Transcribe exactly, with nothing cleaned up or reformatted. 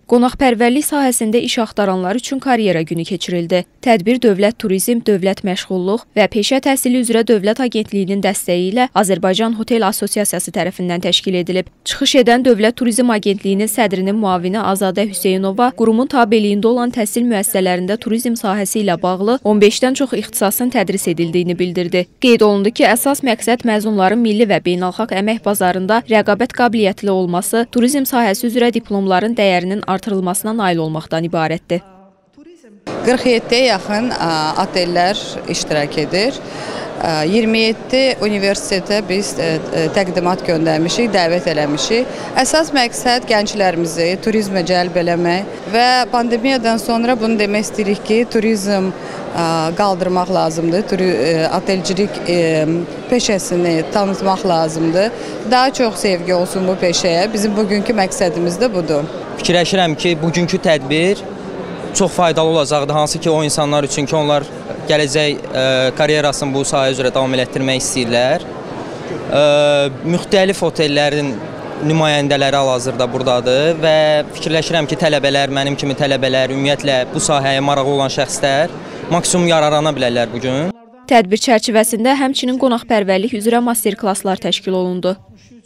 Qonaqpərvərlik sahəsində iş axtaranlar üçün karyera günü keçirildi. Tədbir Dövlət Turizm, Dövlət Məşğulluq və Peşə Təhsili üzrə Dövlət Agentliyinin dəstəyi ilə Azərbaycan Hotel Assosiasiyası tərəfindən təşkil edilib. Çıxış edən Dövlət Turizm Agentliyinin sədrinin müavini Azadə Hüseynova qurumun tabeliyində olan təhsil müəssisələrində turizm sahəsi ilə bağlı on beşdən çox ixtisasın tədris edildiyini bildirdi. Qeyd olundu ki, əsas məqsəd məzunların milli və beynəlxalq əmək bazarında rəqabət qabiliyyətli olması, turizm sahəsi üzrə diplomların dəyərinin artırılmasına nail olmaqdan ibarətdir. qırx yeddiyə yaxın otellər iştirak edir. iyirmi yeddi universitetə biz təqdimat göndərmişik, dəvət eləmişik. Əsas məqsəd gənclərimizi turizmə cəlb eləmək və pandemiyadan sonra bunu demək istəyirik ki, turizm qaldırmaq lazımdır, otelcilik peşəsini tanıtmaq lazımdır. Daha çox sevgi olsun bu peşəyə. Bizim bugünkü məqsədimiz də budur. Fikirləşirəm ki, bugünkü tədbir çox faydalı olacaqdır, hansı ki o insanlar üçün ki, onlar gələcək e, karyerasını bu sahə üzrə davam elətdirmək istəyirlər. E, müxtəlif otellərin nümayəndələri hal-hazırda buradadır və fikirləşirəm ki, tələbələr, mənim kimi tələbələr, ümumiyyətlə bu sahəyə marağı olan şəxslər maksimum yararlana bilərlər bugün. Tədbir çərçivəsində həmçinin qonaqpərvərlik üzrə master klasslar təşkil olundu.